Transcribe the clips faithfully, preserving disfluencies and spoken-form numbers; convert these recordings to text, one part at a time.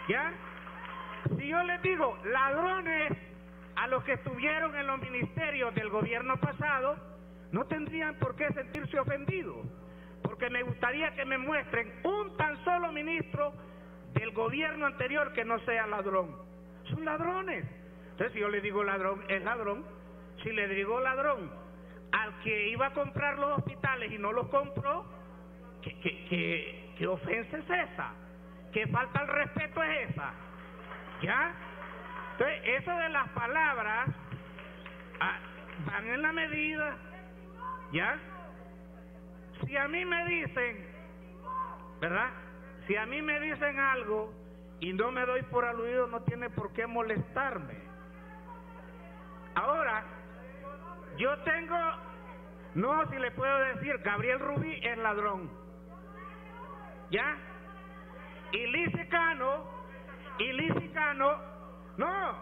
¿Ya? Si yo les digo ladrones a los que estuvieron en los ministerios del gobierno pasado, no tendrían por qué sentirse ofendidos, porque me gustaría que me muestren un tan solo ministro del gobierno anterior que no sea ladrón. Son ladrones. Entonces, si yo le digo ladrón, es ladrón. Si le digo ladrón al que iba a comprar los hospitales y no los compró, ¿qué, qué, qué, qué ofensa es esa? ¿Qué falta al respeto es esa? ¿Ya? Entonces, eso de las palabras ah, van en la medida. ¿Ya? Si a mí me dicen, ¿verdad? Si a mí me dicen algo y no me doy por aludido, no tiene por qué molestarme. Ahora, yo tengo, no, si le puedo decir, Gabriel Rubí es ladrón. ¿Ya? Y Lizy Cano, y Lizy Cano, no.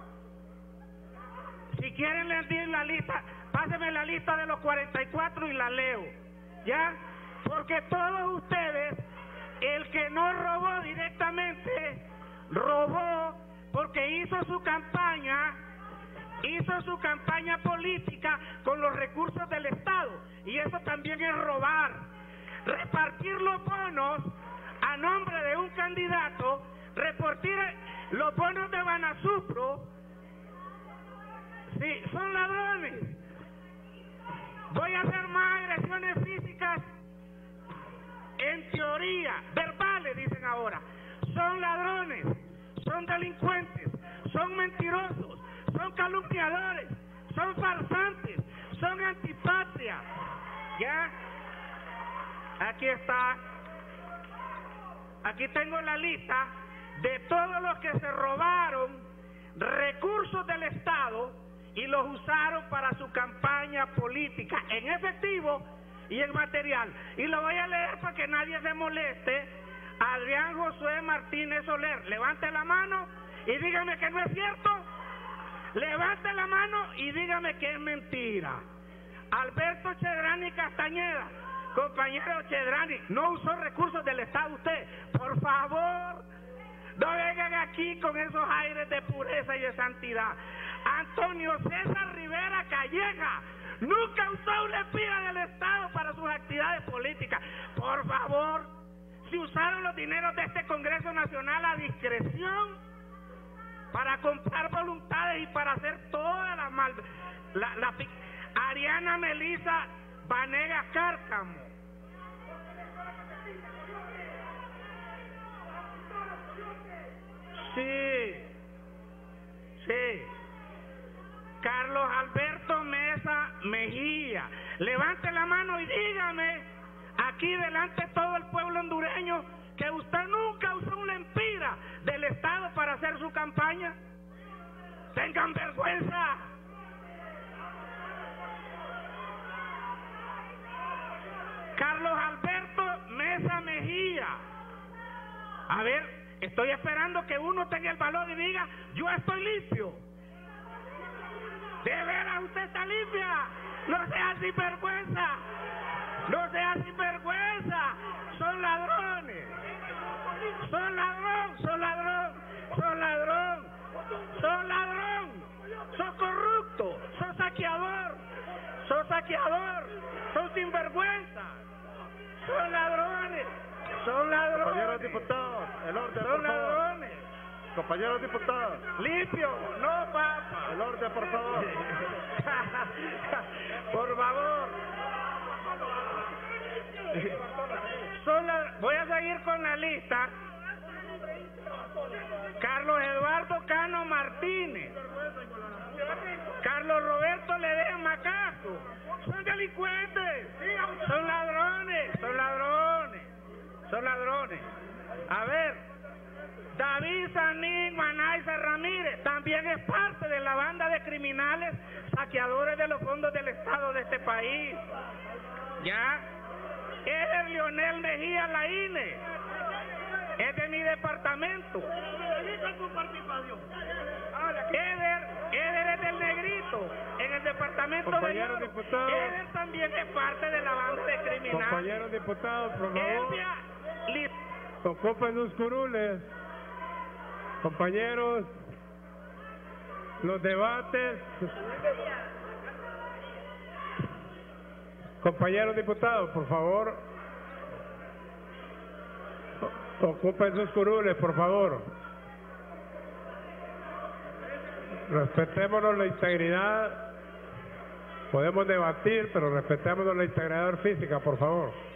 Si quieren les di la lista, pásenme la lista de los cuarenta y cuatro y la leo. ¿Ya? Porque todos ustedes, el que no robó directamente, robó porque hizo su campaña, hizo su campaña política con los recursos del Estado. Y eso también es robar. Repartir los bonos a nombre de un candidato, repartir los bonos de Banasupro, sí, son ladrones. Voy a hacer más agresiones físicas, en teoría, verbales dicen ahora. Son ladrones, son delincuentes, son mentirosos, son calumniadores, son farsantes, son antipatria. ¿Ya? Aquí está. Aquí tengo la lista de todos los que se robaron recursos del Estado y los usaron para su campaña política, en efectivo y en material. Y lo voy a leer para que nadie se moleste. Adrián Josué Martínez Soler, levante la mano y dígame que no es cierto. Levante la mano y dígame que es mentira. Alberto Chedrani Castañeda, compañero Chedrani, no usó recursos del Estado usted. Por favor, no vengan aquí con esos aires de pureza y de santidad. Antonio César Rivera Calleja nunca usó una espía del Estado para sus actividades políticas. Por favor, si usaron los dineros de este Congreso Nacional a discreción para comprar voluntades y para hacer toda la mal... La, la, Ariana Melisa Vanegas Cárcamo. Sí, sí. Carlos Alberto Mesa Mejía. Levante la mano y dígame, aquí delante de todo el pueblo hondureño, que usted nunca usó una empira del Estado para hacer su campaña. Tengan vergüenza. Carlos Alberto Mesa Mejía. A ver, estoy esperando que uno tenga el valor y diga, yo estoy limpio. ¿De veras usted está limpia? No sea sinvergüenza. No sea sinvergüenza. Son ladrones. Son ladrón, son ladrón, son ladrón, son ladrón, son corruptos, son saqueador, son saqueador, son sinvergüenza, son ladrones, son ladrones. Compañeros diputados, el orden, son ladrones. Compañeros diputados. Limpio, no papa. El orden, por favor. Por favor. Son la... Voy a seguir con la lista. Carlos Eduardo Cano Martínez, Carlos Roberto Ledesma Macaco. Son delincuentes, son ladrones, son ladrones, son ladrones. A ver, David Sanín Manaiza Ramírez también es parte de la banda de criminales saqueadores de los fondos del Estado de este país. Ya. Es Leonel Mejía Laínez, es de mi departamento. Eder, Eder es del Negrito, en el departamento Compañeros de Oro. diputados. Eder también es parte de la banda de criminales. Compañeros diputados, por favor. Elvia, Liz... Ocupen sus curules. Compañeros, los debates... Compañeros diputados, por favor, ocupen sus curules, por favor. Respetémonos la integridad. Podemos debatir, pero respetémonos la integridad física, por favor.